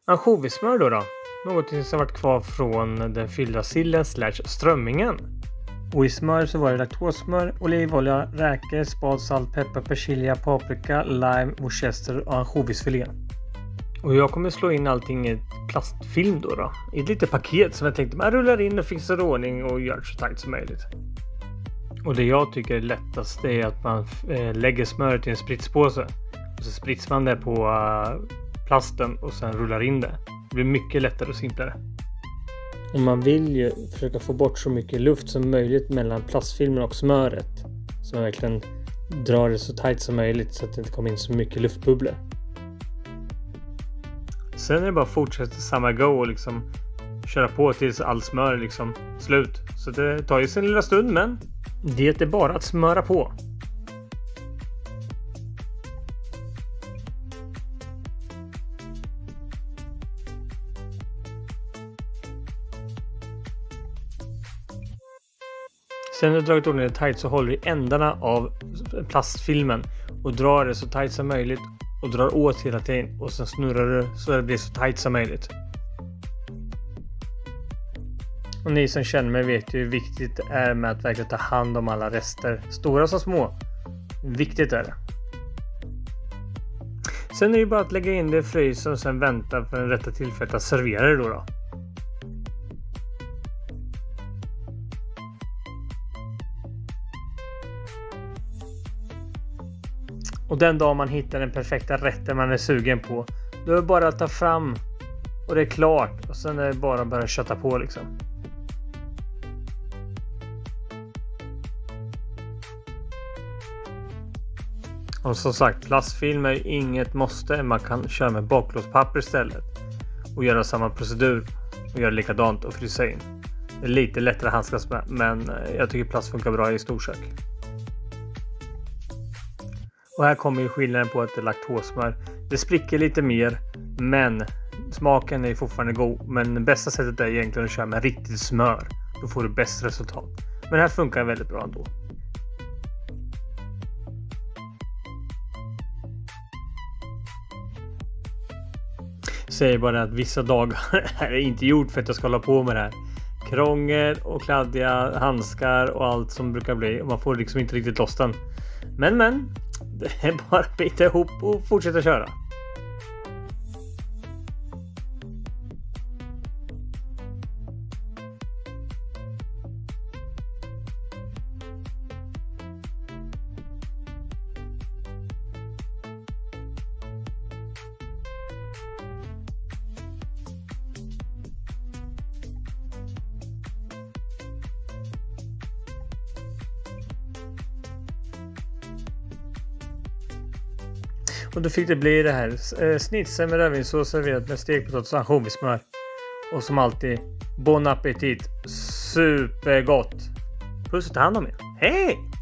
Ansjovismör då. Någonting som varit kvar från den fyllda sillen / strömmingen. Och i smör så var det laktossmör, olivolja, räkor, spad, salt, peppar, persilja, paprika, lime, worcester och ansjovisfilé. Och jag kommer slå in allting i ett plastfilm då. I ett litet paket som jag tänkte man rullar in och fixar ordning och gör så tajt som möjligt. Och det jag tycker är lättast är att man lägger smöret i en spritspåse. Och så spritsar man det på plasten och sen rullar in det. Det blir mycket lättare och simplare. Och man vill ju försöka få bort så mycket luft som möjligt mellan plastfilmen och smöret. Så man verkligen drar det så tajt som möjligt så att det inte kommer in så mycket luftbubblor. Sen är det bara att fortsätta samma go och liksom köra på tills all smör är liksom slut. Så det tar ju sin lilla stund, men det är bara att smöra på. Sen när du dragit ordningen tajt så håller du i ändarna av plastfilmen och drar det så tajt som möjligt och drar åt hela tiden och sen snurrar du så det blir så tajt som möjligt. Och ni som känner mig vet ju hur viktigt det är med att verkligen ta hand om alla rester, stora som små. Viktigt är det. Sen är det ju bara att lägga in det i frysen och sen vänta för den rätta tillfället att servera det då. Och den dag man hittar den perfekta rätten man är sugen på, då är det bara att ta fram och det är klart. Och sen är det bara att börja kötta på liksom. Och som sagt, plastfilm är inget måste. Man kan köra med baklåspapper istället. Och göra samma procedur. Och göra likadant och frysa in. Det är lite lättare att handskas med. Men jag tycker plast funkar bra i storsök. Och här kommer ju skillnaden på att det är laktossmör. Det spricker lite mer. Men smaken är fortfarande god. Men det bästa sättet är egentligen att köra med riktigt smör. Då får du bäst resultat. Men det här funkar väldigt bra ändå. Säger bara att vissa dagar är det inte gjort för att jag ska hålla på med det här. Krångel och kladdiga handskar och allt som brukar bli. Och man får liksom inte riktigt loss den. Men, det är bara att bita ihop och fortsätta köra. Och då fick det bli det här snitsen med rödvinssås serverat med stekpotatis och ansjovismör. Och som alltid, bon appetit. Supergott. Puss och ta hand om er. Hej!